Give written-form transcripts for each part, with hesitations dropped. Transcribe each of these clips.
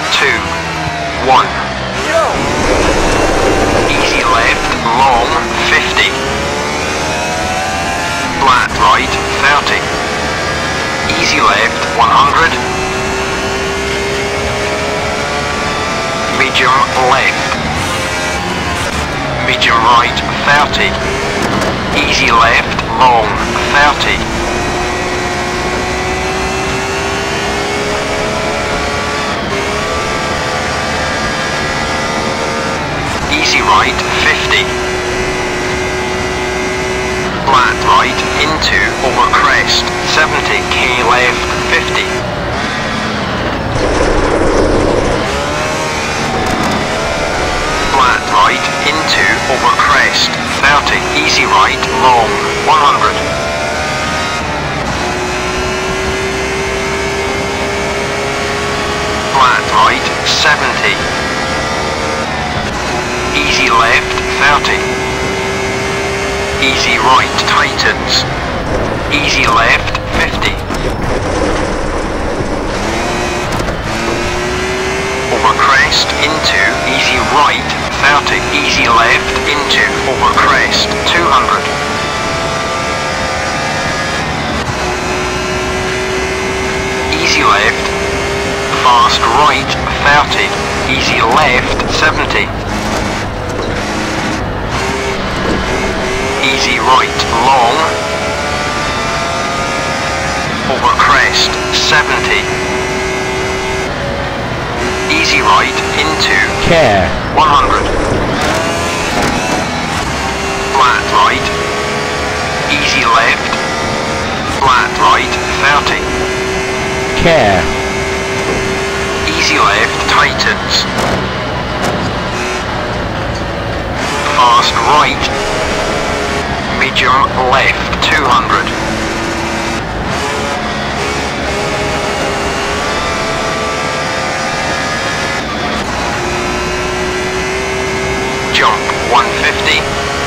2, 1. Easy left, long, 50. Flat right, 30. Easy left, 100. Medium left. Medium right, 30. Easy left, long, 30. Easy right, 50. Flat right, into, over crest, 70, K left, 50. Flat right, into, over crest, 30, easy right, long, 100. Flat right, 70. Easy left, 30. Easy right, tightens. Easy left, 50. Over crest, into, easy right, 30. Easy left, into, over crest, 200. Easy left, fast right, 30. Easy left, 70. Easy right, long. Over crest, 70. Easy right, into, care, 100. Flat right. Easy left. Flat right, 30. care, Easy left, tightens. Fast right. Medium left, 200. Jump, 150.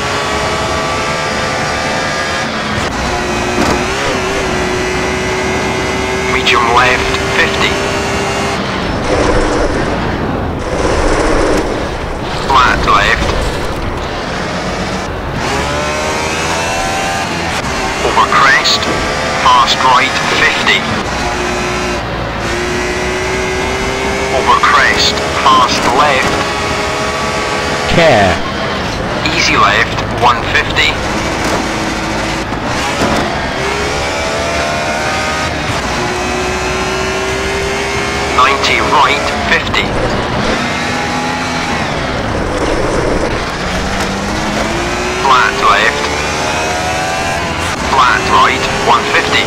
Medium left, 50. Flat left. Over crest, fast right, 50. Over crest, fast left. care, Easy left, 150. Right, 50. Flat left. Flat right, 150.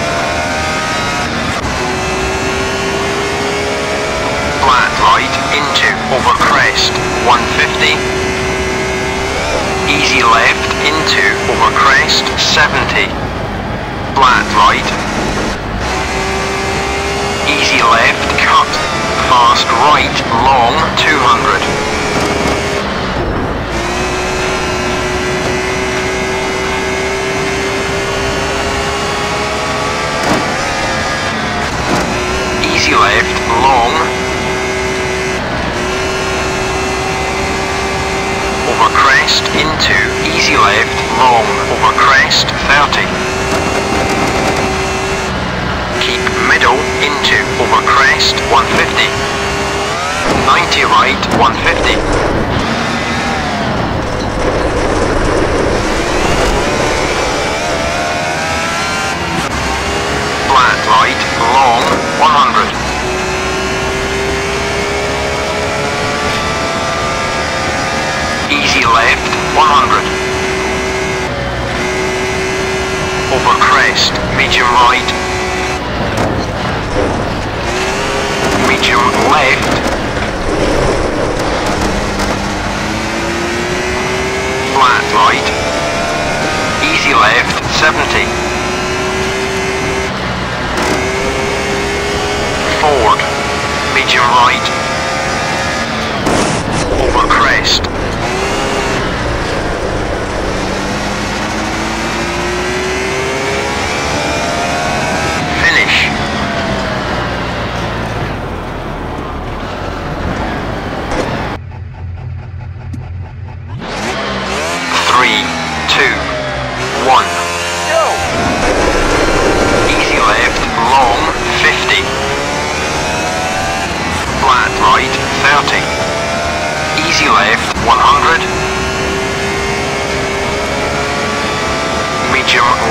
Flat right, into, over crest, 150. Easy left, into, over crest, 70. Flat right. Easy left, cut. Fast right, long, 200. Easy left, long. Over crest, into, easy left, long, over crest, 30. Keep middle, into, over crest, 150. 90 right, 150. Flat right, long, 100. Easy left, 100. Over crest, medium right. Medium left. Flat right. Easy left, 70. Forward. Medium right. Over crest.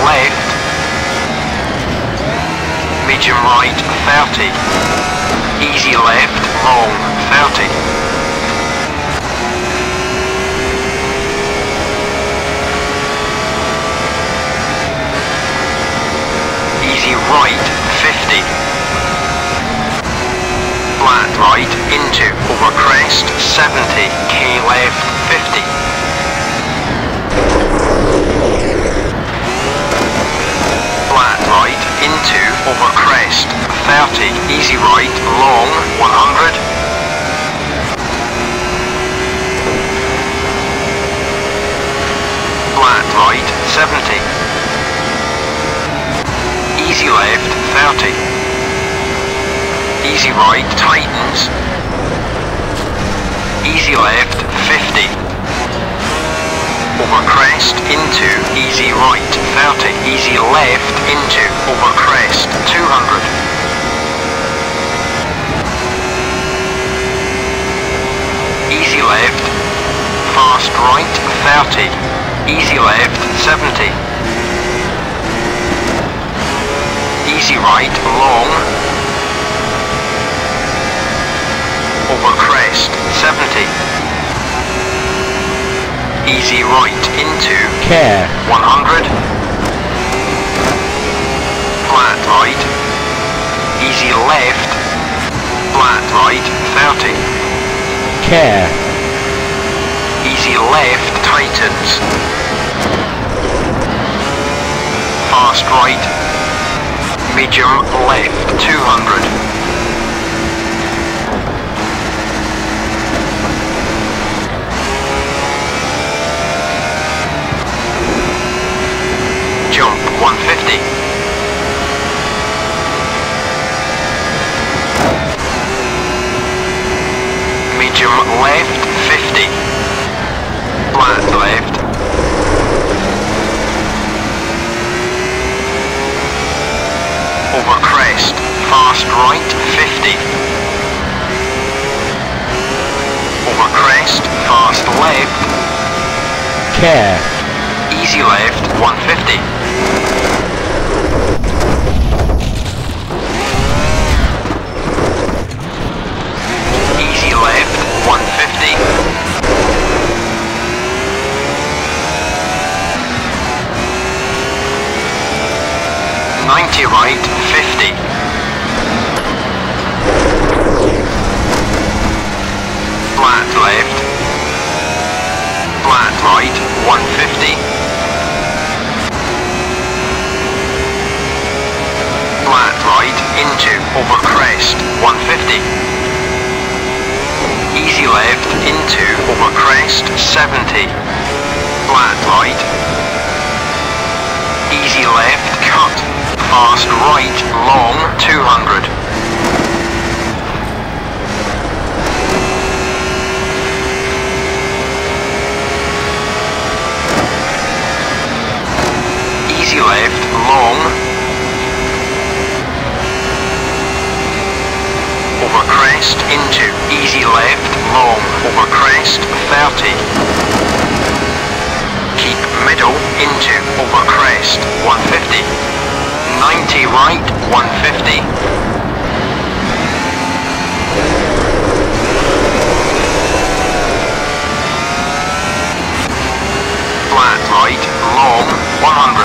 left, medium right 30, easy left, long 30. Easy right 50. Flat right into over crest 70, K left 50. Flat right into over crest 30, easy right long 100. Flat right 70. Easy left 30. Easy right tightens. Easy left 50. Over crest into easy right 30. Easy left into over crest 200. Easy left, fast right 30. Easy left 70. Easy right long, over crest 70. Easy right into care, 100. Flat right, easy left, flat right 30. care, Easy left tightens. Fast right, medium left 200. Jump 150. Medium left 50. Flat left. Over crest, fast right 50. Over crest, fast left. care, Easy left 150. Easy left 150. Ninety right 50. Flat left. Flat right 150. Flat right into over crest 150. Easy left into over crest 70. Flat right. Easy left cut. Fast right long 200. Easy left long. Over crest into easy left long over crest 30. Keep middle into over crest 150. 90 right 150. Flat right long 100.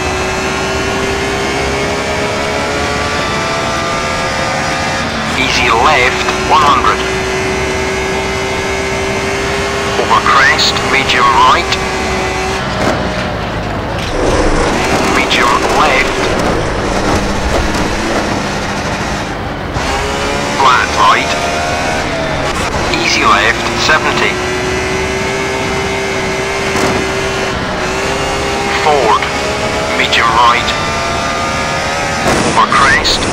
Easy left 100. Over crest medium right. Medium left. Flat right. Easy left 70. Forward. Medium right. Over crest.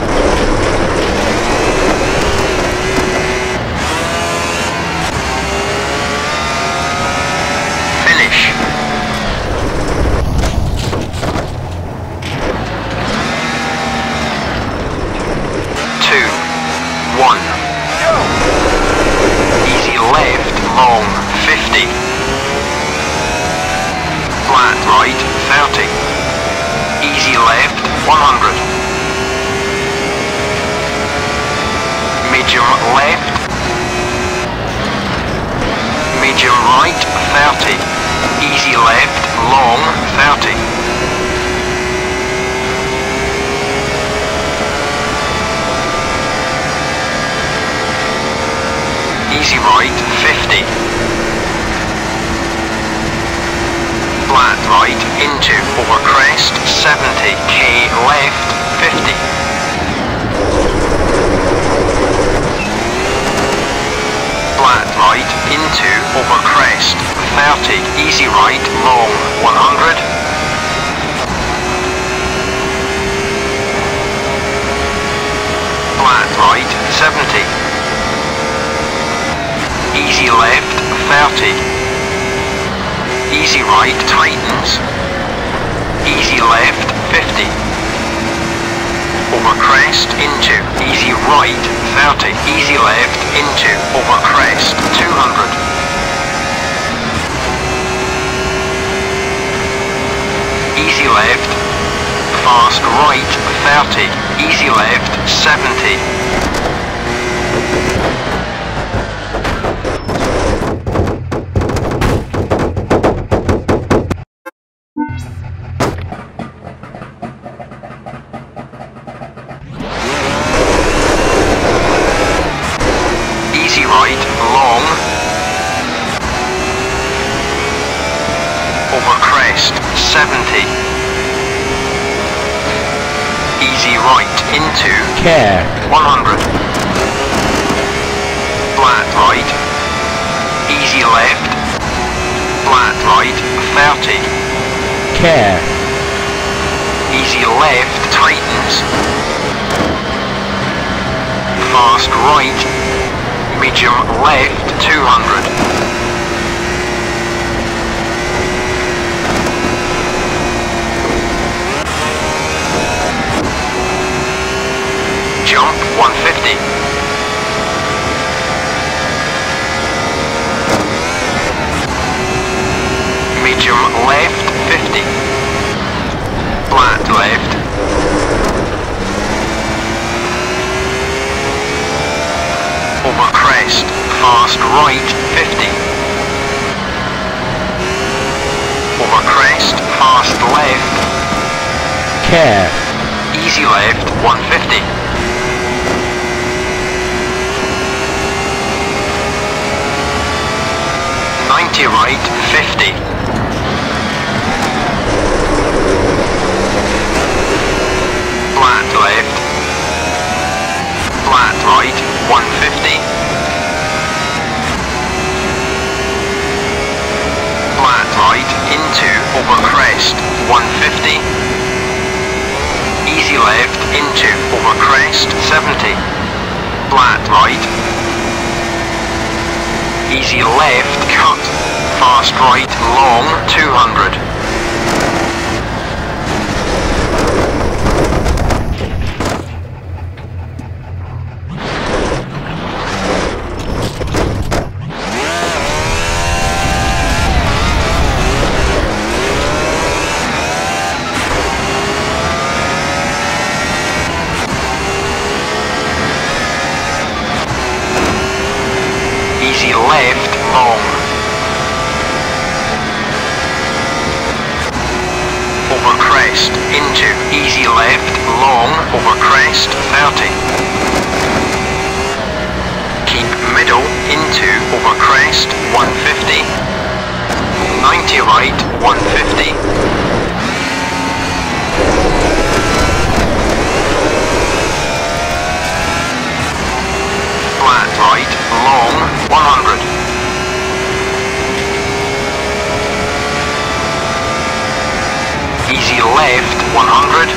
Finish. 2, 1. Easy left, long, 50. Flat right, 30. easy left, 100. Medium left, medium right, 30. Easy left, long, 30. Easy right, 50. Flat right, into, over crest, 70. K left, 50. Flat right, into, over crest, 30. Easy right, long, 100. Flat right, 70. Easy left, 30. Easy right, tightens. Easy left, 50. Over crest, into. Easy right, 30. Easy left, into. Over crest, 200. Easy left, fast right, 30. Easy left, 70. Easy right, long. Over crest, 70. Easy right, into. care, 100. Flat right. Easy left. Flat right, 30. care, Easy left, tightens. Fast right. Medium left, 200. Jump, 150. Medium left, 50. Flat left. Over crest, fast right, 50. Over crest, fast left. care, Easy left, 150. Right, 50. Flat left. Flat right, 150. Flat right, into, over crest, 150. Easy left, into, over crest, 70. Flat right. Easy left, cut. Fast right, long, 200. Easy left, long. Over crest, into, easy left, long, over crest, 30. Keep middle, into, over crest, 150. 90 right, 150. Flat right, long, 100. Easy left, 100.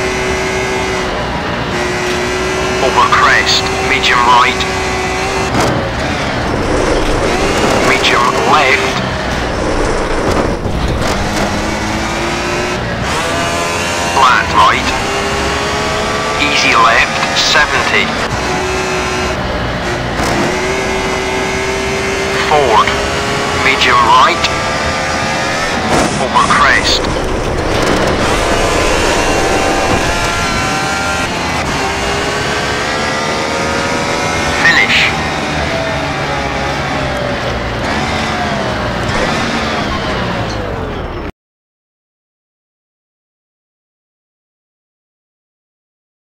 Over crest, medium right. Medium left. Flat right. Easy left, 70. Forward.